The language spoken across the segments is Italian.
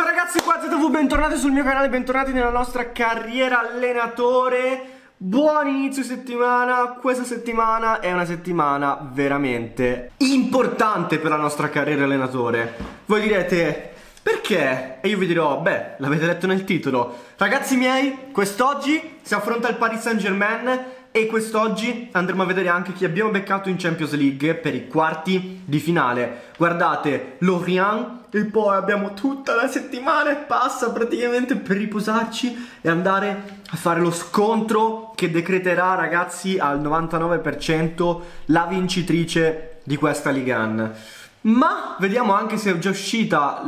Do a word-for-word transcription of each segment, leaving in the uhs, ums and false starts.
ragazzi, qua Z V, bentornati sul mio canale, bentornati nella nostra carriera allenatore. Buon inizio settimana. Questa settimana è una settimana veramente importante per la nostra carriera allenatore. Voi direte, perché? E io vi dirò, beh, l'avete letto nel titolo. Ragazzi miei, quest'oggi si affronta il Paris Saint-Germain e quest'oggi andremo a vedere anche chi abbiamo beccato in Champions League per i quarti di finale. Guardate, Lorient, e poi abbiamo tutta la settimana e passa praticamente per riposarci e andare a fare lo scontro che decreterà, ragazzi, al novantanove per cento la vincitrice di questa Ligue uno. Ma vediamo anche se è già uscita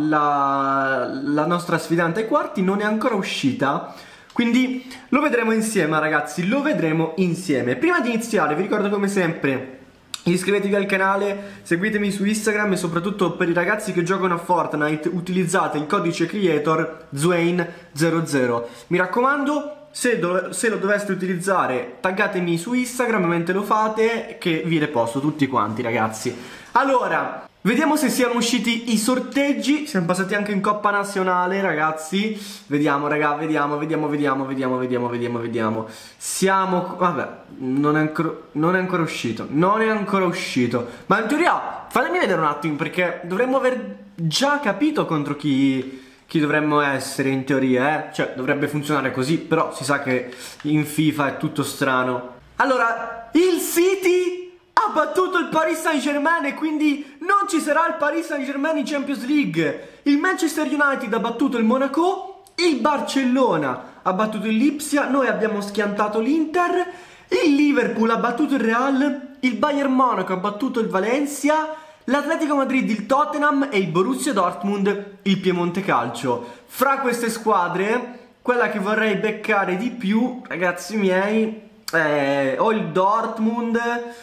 la, la nostra sfidante ai quarti. Non è ancora uscita, quindi lo vedremo insieme, ragazzi, lo vedremo insieme. Prima di iniziare vi ricordo come sempre, iscrivetevi al canale, seguitemi su Instagram e soprattutto per i ragazzi che giocano a Fortnite utilizzate il codice creator Zwain zero zero. Mi raccomando, se, do se lo doveste utilizzare taggatemi su Instagram mentre lo fate, che vi reposto tutti quanti, ragazzi. Allora, vediamo se siano usciti i sorteggi. Siamo passati anche in Coppa Nazionale, ragazzi. Vediamo, raga, vediamo, vediamo, vediamo, vediamo, vediamo, vediamo, vediamo. Siamo... vabbè, non è ancora, non è ancora uscito. Non è ancora uscito. Ma in teoria, fatemi vedere un attimo, perché dovremmo aver già capito contro chi... chi dovremmo essere, in teoria, eh. Cioè, dovrebbe funzionare così, però si sa che in FIFA è tutto strano. Allora, il City ha battuto il Paris Saint-Germain e quindi non ci sarà il Paris Saint-Germain in Champions League. Il Manchester United ha battuto il Monaco, il Barcellona ha battuto il Lipsia, noi abbiamo schiantato l'Inter, il Liverpool ha battuto il Real, il Bayern Monaco ha battuto il Valencia, l'Atletico Madrid il Tottenham e il Borussia Dortmund il Piemonte Calcio. Fra queste squadre, quella che vorrei beccare di più, ragazzi miei, è o il Dortmund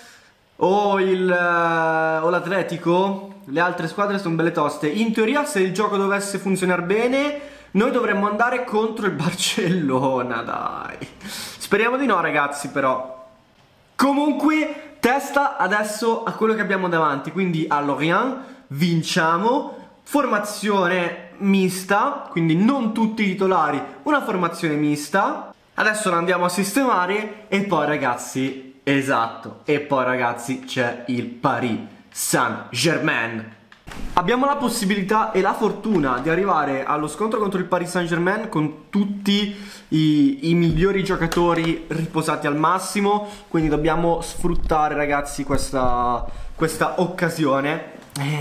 o il uh, o l'Atletico. Le altre squadre sono belle toste. In teoria, se il gioco dovesse funzionare bene, noi dovremmo andare contro il Barcellona, dai. Speriamo di no, ragazzi, però. Comunque, testa adesso a quello che abbiamo davanti. Quindi a Lorient vinciamo. Formazione mista, quindi non tutti i titolari, una formazione mista. Adesso la andiamo a sistemare e poi, ragazzi, esatto, e poi, ragazzi, c'è il Paris Saint-Germain. Abbiamo la possibilità e la fortuna di arrivare allo scontro contro il Paris Saint-Germain con tutti i, i migliori giocatori riposati al massimo, quindi dobbiamo sfruttare, ragazzi, questa, questa occasione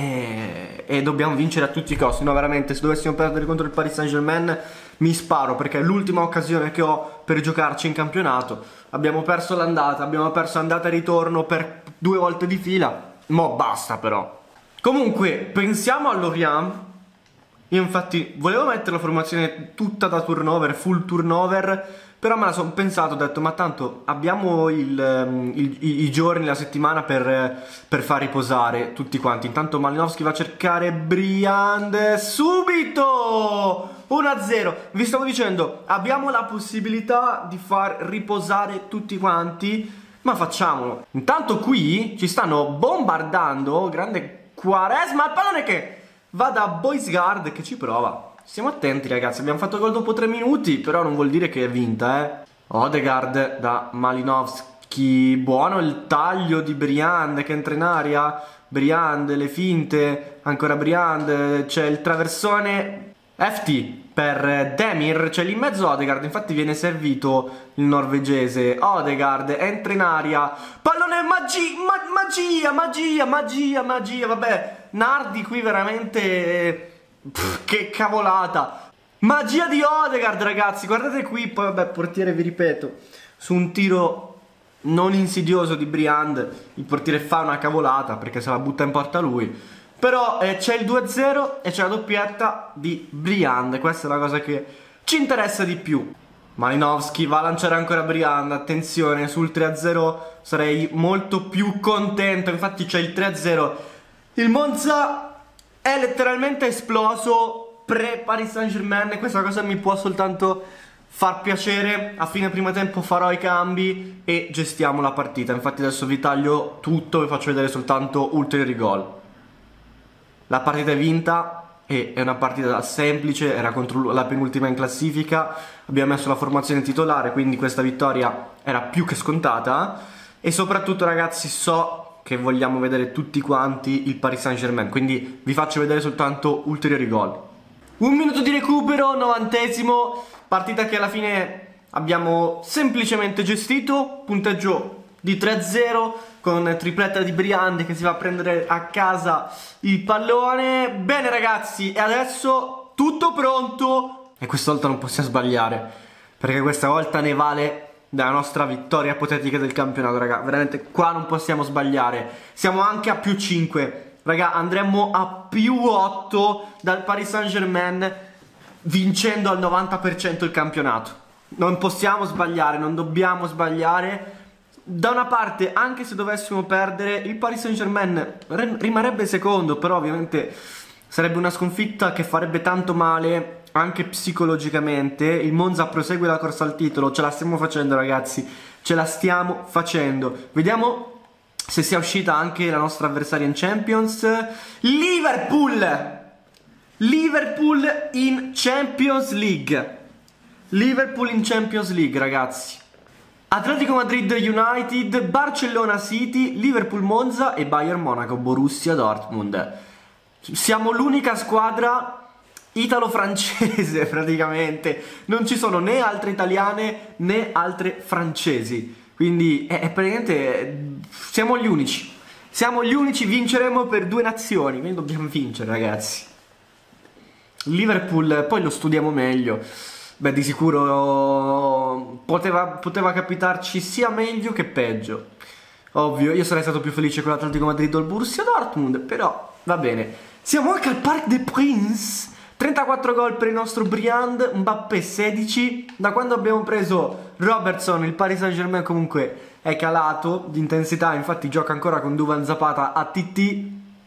e, e dobbiamo vincere a tutti i costi. No, veramente, se dovessimo perdere contro il Paris Saint-Germain mi sparo, perché è l'ultima occasione che ho per giocarci in campionato. Abbiamo perso l'andata, abbiamo perso andata e ritorno per due volte di fila. Mo' basta, però. Comunque, pensiamo all'Orient. Io infatti volevo mettere la formazione tutta da turnover, full turnover, però me la sono pensato, ho detto, ma tanto abbiamo il, il, i, i giorni, la settimana per, per far riposare tutti quanti. Intanto Malinowski va a cercare Briand subito! uno a zero. Vi stavo dicendo, abbiamo la possibilità di far riposare tutti quanti, ma facciamolo. Intanto qui ci stanno bombardando. Grande Quaresma, il pallone che va da Boysgard, che ci prova. Stiamo attenti, ragazzi, abbiamo fatto gol dopo tre minuti, però non vuol dire che è vinta, eh. Odegaard da Malinowski. Buono il taglio di Briand che entra in aria. Briand, le finte, ancora Briand, c'è il traversone F T per Demir, c'è lì in mezzo Odegaard, infatti viene servito il norvegese. Odegaard entra in aria, pallone, magi ma magia, magia, magia, magia, vabbè, Nardi qui veramente... Pff, che cavolata. Magia di Odegaard, ragazzi, guardate qui, poi vabbè, portiere, vi ripeto, su un tiro non insidioso di Briand, il portiere fa una cavolata perché se la butta in porta lui. Però eh, c'è il due a zero e c'è la doppietta di Briand. Questa è la cosa che ci interessa di più. Malinowski va a lanciare ancora Briand. Attenzione, sul tre a zero sarei molto più contento. Infatti c'è il tre a zero. Il Monza è letteralmente esploso pre Paris Saint-Germain. Questa cosa mi può soltanto far piacere. A fine primo tempo farò i cambi e gestiamo la partita. Infatti adesso vi taglio tutto e vi faccio vedere soltanto ulteriori gol. La partita è vinta, e è una partita semplice, era contro la penultima in classifica, abbiamo messo la formazione titolare, quindi questa vittoria era più che scontata. E soprattutto ragazzi, so che vogliamo vedere tutti quanti il Paris Saint-Germain, quindi vi faccio vedere soltanto ulteriori gol. Un minuto di recupero, novantesimo, partita che alla fine abbiamo semplicemente gestito, punteggio di tre a zero con tripletta di Briand che si va a prendere a casa il pallone. Bene ragazzi, e adesso tutto pronto, e questa volta non possiamo sbagliare, perché questa volta ne vale della nostra vittoria ipotetica del campionato, raga. Veramente qua non possiamo sbagliare. Siamo anche a più cinque, raga, andremmo a più otto dal Paris Saint-Germain vincendo al novanta per cento il campionato. Non possiamo sbagliare, non dobbiamo sbagliare. Da una parte, anche se dovessimo perdere, il Paris Saint-Germain rimarrebbe secondo, però ovviamente sarebbe una sconfitta che farebbe tanto male anche psicologicamente. Il Monza prosegue la corsa al titolo, ce la stiamo facendo ragazzi, ce la stiamo facendo. Vediamo se sia uscita anche la nostra avversaria in Champions. Liverpool! Liverpool in Champions League. Liverpool in Champions League ragazzi. Atletico Madrid United, Barcellona City, Liverpool Monza e Bayern Monaco Borussia Dortmund. Siamo l'unica squadra italo-francese praticamente. Non ci sono né altre italiane né altre francesi. Quindi è, è praticamente siamo gli unici. Siamo gli unici, vinceremo per due nazioni. Quindi dobbiamo vincere ragazzi. Liverpool poi lo studiamo meglio. Beh, di sicuro poteva, poteva capitarci sia meglio che peggio. Ovvio, io sarei stato più felice con l'Atletico Madrid o il Borussia Dortmund, però va bene. Siamo anche al Parc des Princes. trentaquattro gol per il nostro Briand, Mbappé sedici. Da quando abbiamo preso Robertson, il Paris Saint-Germain comunque è calato di intensità. Infatti gioca ancora con Duvan Zapata a T T,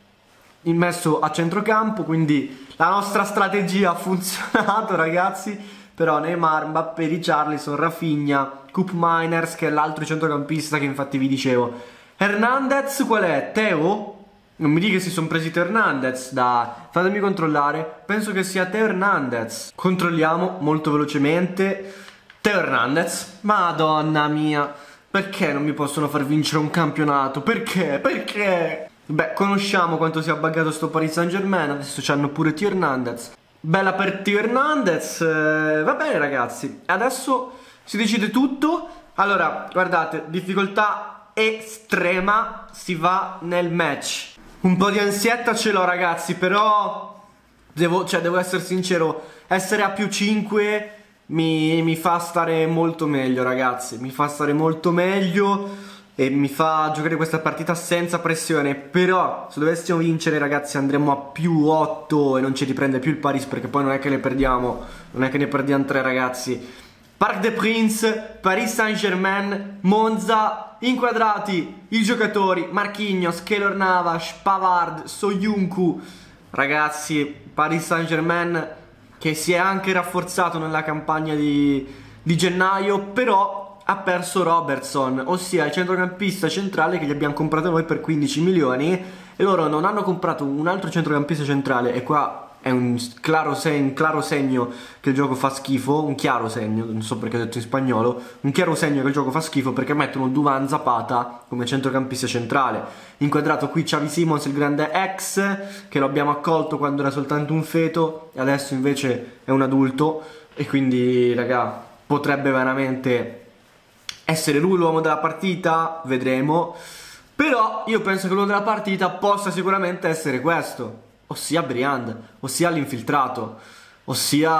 immesso a centrocampo, quindi la nostra strategia ha funzionato ragazzi. Però Neymar, Mbappé, Richarlison, Rafinha, Koop Miners, che è l'altro centrocampista che infatti vi dicevo. Hernandez qual è? Teo? Non mi dica che si sono presi Teo Hernandez, da... fatemi controllare. Penso che sia Teo Hernandez. Controlliamo molto velocemente. Teo Hernandez. Madonna mia, perché non mi possono far vincere un campionato? Perché? Perché? Beh, conosciamo quanto sia buggato sto Paris Saint-Germain. Adesso c'hanno pure Teo Hernandez. Bella per Teo Hernandez. eh, Va bene ragazzi, adesso si decide tutto. Allora, guardate, difficoltà estrema, si va nel match. Un po' di ansietta ce l'ho ragazzi, però devo, cioè, devo essere sincero, essere a più cinque mi, mi fa stare molto meglio ragazzi. Mi fa stare molto meglio e mi fa giocare questa partita senza pressione. Però se dovessimo vincere ragazzi andremo a più otto e non ci riprende più il Paris, perché poi non è che ne perdiamo, non è che ne perdiamo tre ragazzi. Parc des Princes, Paris Saint-Germain, Monza. Inquadrati i giocatori: Marquinhos, Keylor Navas, Pavard, Soyuncu. Ragazzi, Paris Saint-Germain che si è anche rafforzato nella campagna di, di gennaio, però ha perso Robertson, ossia il centrocampista centrale che gli abbiamo comprato noi per quindici milioni, e loro non hanno comprato un altro centrocampista centrale. E qua è un claro, seg un claro segno che il gioco fa schifo. Un chiaro segno, non so perché ho detto in spagnolo. Un chiaro segno che il gioco fa schifo, perché mettono Duvan Zapata come centrocampista centrale. Inquadrato qui Xavi Simons, il grande ex, che lo abbiamo accolto quando era soltanto un feto e adesso invece è un adulto, e quindi raga potrebbe veramente essere lui l'uomo della partita, vedremo. Però io penso che l'uomo della partita possa sicuramente essere questo, ossia Briand, ossia l'infiltrato, ossia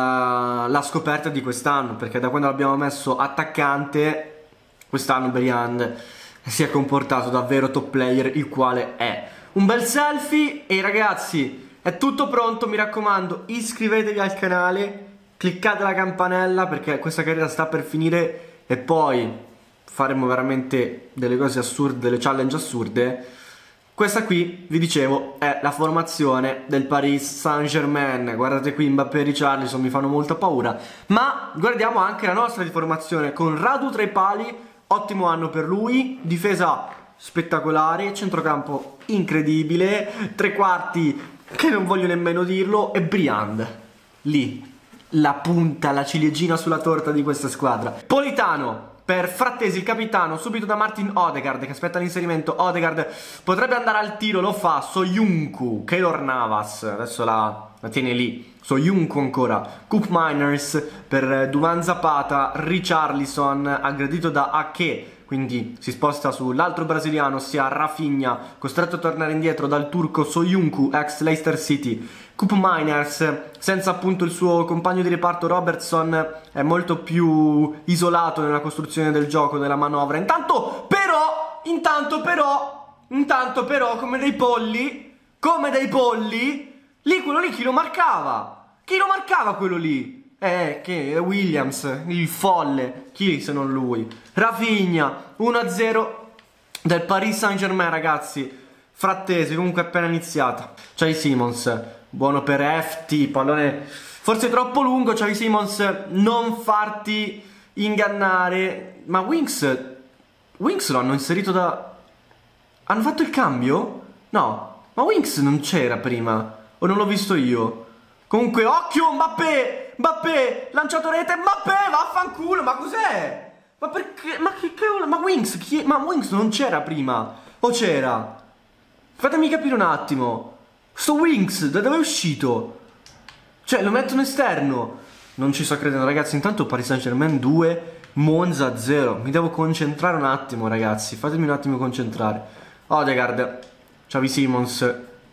la scoperta di quest'anno, perché da quando l'abbiamo messo attaccante quest'anno Briand si è comportato davvero top player, il quale è. Un bel selfie e ragazzi è tutto pronto, mi raccomando iscrivetevi al canale, cliccate la campanella perché questa carriera sta per finire e poi faremo veramente delle cose assurde, delle challenge assurde. Questa qui, vi dicevo, è la formazione del Paris Saint-Germain. Guardate qui Mbappé e Richarlison, mi fanno molta paura. Ma guardiamo anche la nostra formazione con Radu tra i pali, ottimo anno per lui, difesa spettacolare, centrocampo incredibile, tre quarti che non voglio nemmeno dirlo, e Briand. Lì, la punta, la ciliegina sulla torta di questa squadra. Politano per Frattesi, il capitano, subito da Martin Odegaard, che aspetta l'inserimento. Odegaard potrebbe andare al tiro, lo fa. Soyuncu, Keylor Navas, adesso la, la tiene lì. Soyuncu ancora. Coop Miners per Duvan Zapata. Richarlison, aggredito da Ake, quindi si sposta sull'altro brasiliano, ossia Rafinha, costretto a tornare indietro dal turco Soyuncu, ex Leicester City. Coop Miners, senza appunto il suo compagno di reparto Robertson, è molto più isolato nella costruzione del gioco, della manovra. Intanto però, intanto però, intanto però, come dei polli, come dei polli, lì quello lì chi lo marcava? Chi lo marcava quello lì? Eh, che è Williams, il folle, chi se non lui? Rafinha, uno a zero del Paris Saint-Germain, ragazzi. Frattesi, comunque appena iniziata. Xavi Simons, buono per F T, pallone forse troppo lungo. Xavi Simons, non farti ingannare. Ma Winks, Winks lo hanno inserito da... Hanno fatto il cambio? No, ma Winks non c'era prima, o non l'ho visto io? Comunque, occhio, Mbappé, Mbappé, lanciato rete, Mbappé, vaffanculo, ma cos'è? Ma perché, ma che cavolo, ma Winks, chi, ma Winks non c'era prima, o c'era? Fatemi capire un attimo, sto Winks, da dove è uscito? Cioè, lo mettono esterno, non ci sto credendo, ragazzi. Intanto Paris Saint-Germain due, Monza zero, mi devo concentrare un attimo, ragazzi, fatemi un attimo concentrare. Odegaard, Xavi Simons,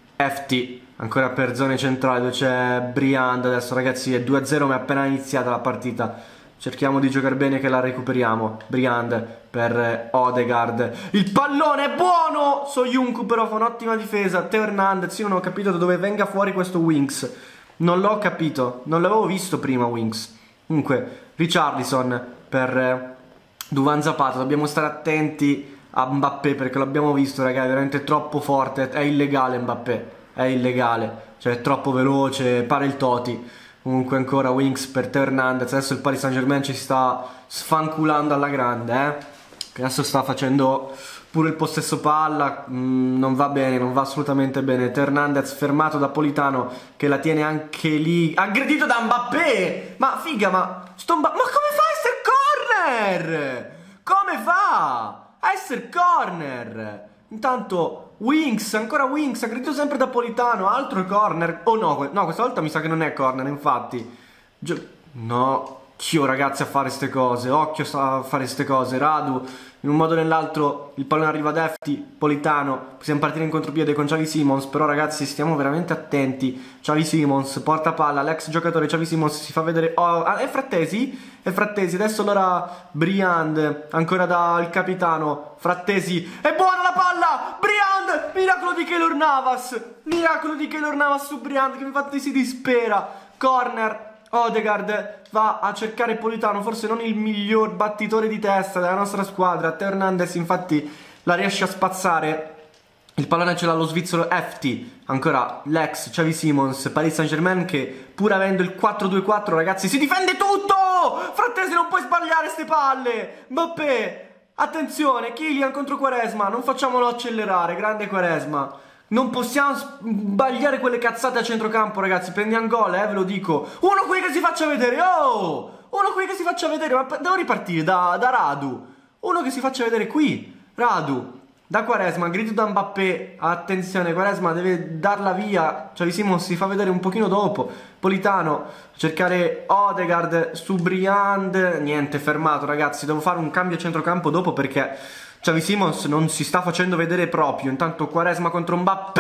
F T, ancora per zone centrali dove c'è Briand. Adesso, ragazzi, è due a zero, ma è appena iniziata la partita. Cerchiamo di giocare bene che la recuperiamo. Briand per Odegaard, il pallone è buono. Soyuncu però fa un'ottima difesa. Teo Hernandez, io non ho capito da dove venga fuori questo Winks, non l'ho capito, non l'avevo visto prima Winks. Comunque Richarlison per Duvan Zapata. Dobbiamo stare attenti a Mbappé perché l'abbiamo visto, ragazzi, è veramente troppo forte. È illegale Mbappé, è illegale, cioè è troppo veloce, pare il Toti. Comunque ancora Winks per Teo Hernandez. Adesso il Paris Saint-Germain ci sta sfanculando alla grande, eh? Che adesso sta facendo pure il possesso palla, mm, non va bene, non va assolutamente bene. Teo Hernandez fermato da Politano, che la tiene anche lì, aggredito da Mbappé. Ma figa, ma sto Mbappé, ma come fa a essere corner? Come fa a essere corner? Intanto Winks, ancora Winks, aggredito sempre da Politano, altro corner. Oh no, no, questa volta mi sa che non è corner, infatti. Gio no, occhio, ragazzi, a fare ste cose, occhio a fare ste cose. Radu, in un modo o nell'altro, il pallone arriva ad F T, Politano, possiamo partire in contropiede con Xavi Simons, però ragazzi stiamo veramente attenti. Xavi Simons, porta palla, l'ex giocatore Xavi Simons si fa vedere. Oh, è Frattesi? È Frattesi, adesso allora Briand, ancora dal capitano. Frattesi, è buona la palla, Briand, miracolo di Keylor Navas, miracolo di Keylor Navas su Briand, che infatti si dispera. Corner, Odegaard va a cercare Politano, forse non il miglior battitore di testa della nostra squadra. Teo Hernandez infatti la riesce a spazzare. Il pallone ce l'ha lo svizzero F T, ancora l'ex Xavi Simons, Paris Saint-Germain, che pur avendo il quattro due quattro, ragazzi, si difende tutto. Frattesi, non puoi sbagliare ste palle. Mbappé, attenzione, Kylian contro Quaresma, non facciamolo accelerare, grande Quaresma. Non possiamo sbagliare quelle cazzate a centrocampo, ragazzi. Prendiamo gol, eh, ve lo dico. Uno qui che si faccia vedere, oh! Uno qui che si faccia vedere, ma devo ripartire da, da Radu. Uno che si faccia vedere qui, Radu. Da Quaresma, grito da Mbappé. Attenzione, Quaresma deve darla via. Xavi Simons si fa vedere un pochino dopo. Politano, cercare Odegaard su Briand. Niente, fermato, ragazzi. Devo fare un cambio a centrocampo dopo perché Xavi Simons non si sta facendo vedere proprio. Intanto Quaresma contro Mbappé.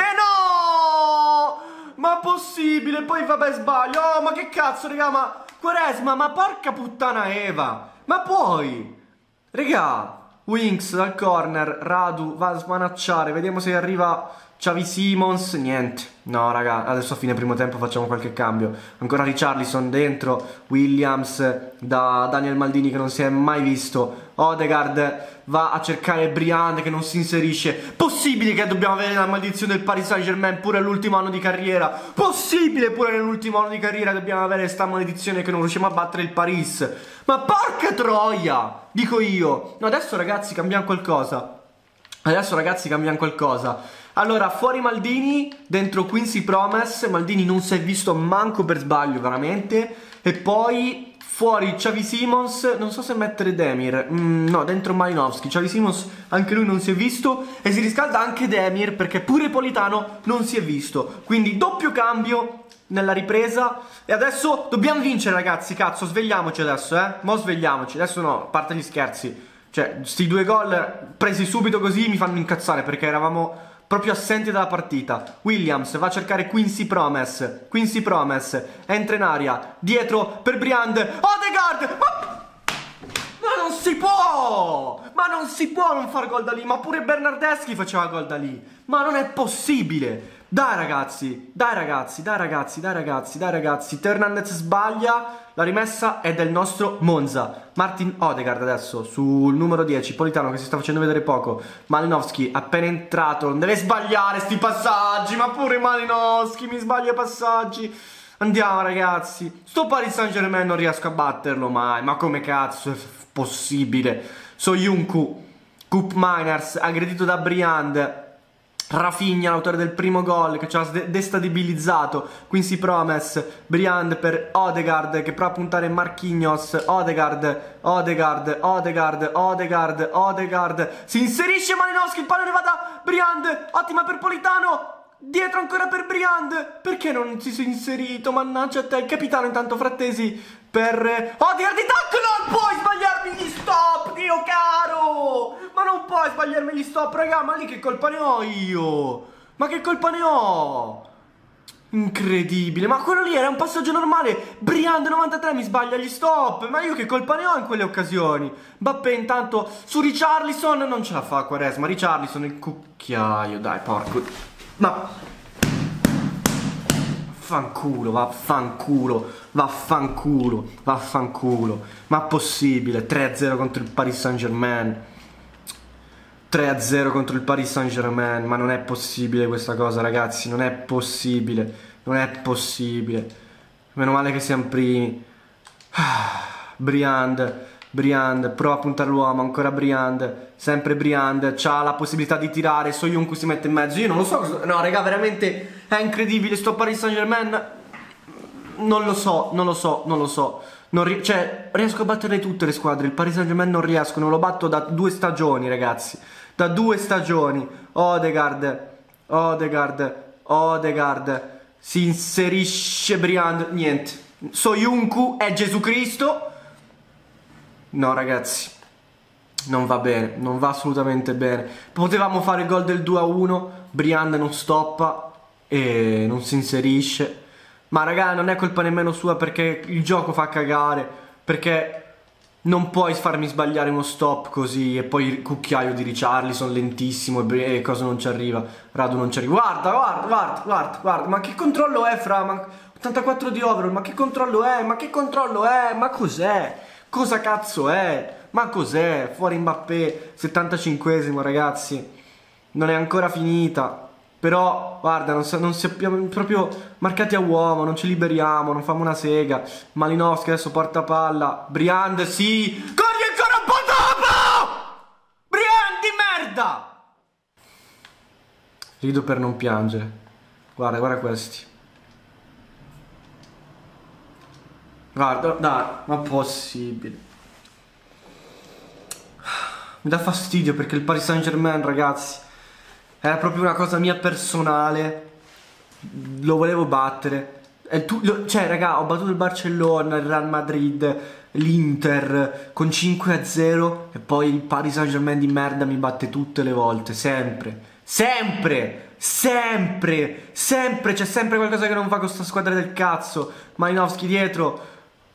No! Ma possibile? Poi vabbè, sbaglio. Oh, ma che cazzo, raga, ma Quaresma, ma porca puttana Eva. Ma puoi? Raga, Winks dal corner, Radu va a smanacciare, vediamo se arriva Xavi Simons. Niente, no raga, adesso a fine primo tempo facciamo qualche cambio. Ancora Richarlison dentro, Williams da Daniel Maldini che non si è mai visto. Odegaard va a cercare Briand che non si inserisce. Possibile che dobbiamo avere la maledizione del Paris Saint-Germain pure all'ultimo anno di carriera? Possibile pure nell'ultimo anno di carriera dobbiamo avere sta maledizione che non riusciamo a battere il Paris? Ma porca troia, dico io. No, adesso ragazzi cambiamo qualcosa. Adesso ragazzi cambiamo qualcosa. Allora, fuori Maldini, dentro Quincy Promes. Maldini non si è visto manco per sbaglio, veramente. E poi fuori Xavi Simons. Non so se mettere Demir. mm, No, dentro Malinowski. Xavi Simons anche lui non si è visto. E si riscalda anche Demir, perché pure Politano non si è visto. Quindi doppio cambio nella ripresa. E adesso dobbiamo vincere ragazzi. Cazzo, svegliamoci adesso, eh Mo svegliamoci, adesso no, a parte gli scherzi. Cioè, sti due gol presi subito così mi fanno incazzare, perché eravamo proprio assenti dalla partita. Williams va a cercare Quincy Promes. Quincy Promes entra in aria, dietro per Briand. Odegaard! Ma... ma non si può! Ma non si può non far gol da lì. Ma pure Bernardeschi faceva gol da lì. Ma non è possibile. Dai ragazzi, dai ragazzi, dai ragazzi, dai ragazzi, dai ragazzi. Teo Hernandez sbaglia. La rimessa è del nostro Monza. Martin Odegaard adesso sul numero dieci. Politano che si sta facendo vedere poco. Malinowski appena entrato. Non deve sbagliare sti passaggi. Ma pure Malinowski mi sbaglia i passaggi. Andiamo ragazzi. Sto Paris Saint-Germain non riesco a batterlo mai. Ma come cazzo è possibile? Soyuncu, Koop Miners aggredito da Briand. Rafinha, l'autore del primo gol, che ci ha destabilizzato. Quincy Promes, Briand per Odegaard che prova a puntare Marquinhos. Odegaard, Odegaard, Odegaard, Odegaard, Odegaard. Si inserisce Malinowski, il pallone va da Briand. Ottima per Politano. Dietro ancora per Briand. Perché non si è inserito? Mannaggia a te. Il capitano intanto Frattesi per Odegaard di tacco. Non puoi sbagliarmi gli stop, Dio caro. Ma non puoi sbagliarmi gli stop, raga. Ma lì che colpa ne ho io? Ma che colpa ne ho? Incredibile. Ma quello lì era un passaggio normale. Briand novantatré mi sbaglia gli stop. Ma io che colpa ne ho in quelle occasioni? Mbappé intanto su Richarlison. Non ce la fa Quaresma. Richarlison il cucchiaio. Dai porco. Ma vaffanculo, vaffanculo, vaffanculo, vaffanculo. Ma possibile? tre a zero contro il Paris Saint-Germain. tre a zero contro il Paris Saint-Germain. Ma non è possibile questa cosa ragazzi. Non è possibile. Non è possibile. Meno male che siamo primi. Briand, Briand, prova a puntare l'uomo, ancora Briand. Sempre Briand, c'ha la possibilità di tirare. Soyuncu si mette in mezzo. Io non lo so cosa... No raga, veramente è incredibile. Sto Paris Saint-Germain. Non lo so, non lo so, non lo so. Non ri... Cioè, riesco a battere tutte le squadre. Il Paris Saint-Germain non riesco. Non lo batto da due stagioni ragazzi. Da due stagioni. Odegaard, Odegaard, Odegaard. Si inserisce Briand. Niente. Soyuncu è Gesù Cristo. No ragazzi, non va bene, non va assolutamente bene. Potevamo fare il gol del due a uno. Briand non stoppa e non si inserisce. Ma raga, non è colpa nemmeno sua, perché il gioco fa cagare. Perché non puoi farmi sbagliare uno stop così. E poi il cucchiaio di Richarlison lentissimo e cosa non ci arriva. Radu non ci arriva. Guarda, guarda, guarda, guarda, guarda. Ma che controllo è fra? Ma ottantaquattro di overall. Ma che controllo è? Ma che controllo è? Ma cos'è? Cosa cazzo è? Ma cos'è? Fuori Mbappé, settantacinquesimo ragazzi. Non è ancora finita. Però, guarda, non, non sappiamo proprio marcati a uomo, non ci liberiamo, non famo una sega. Malinowski adesso porta palla. Briand, sì. Corri ancora un po' dopo! Briand di merda! Rido per non piangere. Guarda, guarda questi. Guarda, dai, ma possibile. Mi dà fastidio perché il Paris Saint-Germain, ragazzi, era proprio una cosa mia personale. Lo volevo battere. E tu, lo, cioè, raga, ho battuto il Barcellona, il Real Madrid, l'Inter con cinque a zero. E poi il Paris Saint-Germain di merda mi batte tutte le volte, sempre. Sempre! Sempre! Sempre! C'è sempre qualcosa che non va con sta squadra del cazzo. Malinowski dietro.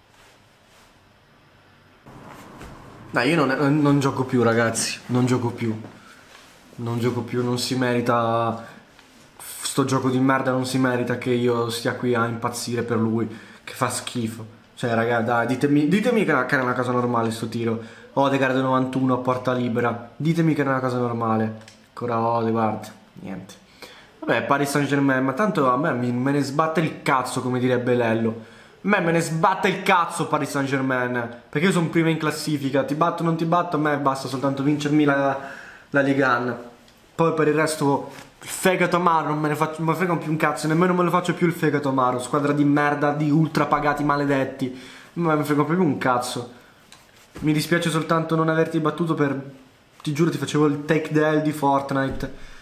Dai, io non, non gioco più ragazzi, non gioco più. Non gioco più, non si merita. Sto gioco di merda non si merita che io stia qui a impazzire per lui, che fa schifo. Cioè raga, dai, ditemi, ditemi che era una cosa normale sto tiro. Odegaard novantuno a porta libera. Ditemi che era una cosa normale. Ancora Odegaard, niente. Vabbè, Paris Saint-Germain, ma tanto a me me ne sbatte il cazzo, come direbbe Lello. A me me ne sbatte il cazzo Paris Saint-Germain, perché io sono prima in classifica. Ti batto o non ti batto, a me basta soltanto vincermi la, la Ligue uno. Poi per il resto il fegato amaro non me ne faccio, non me ne frega più un cazzo, nemmeno me lo faccio più il fegato amaro, squadra di merda, di ultra pagati maledetti, non me ne frega più un cazzo. Mi dispiace soltanto non averti battuto per... Ti giuro ti facevo il take the L di Fortnite.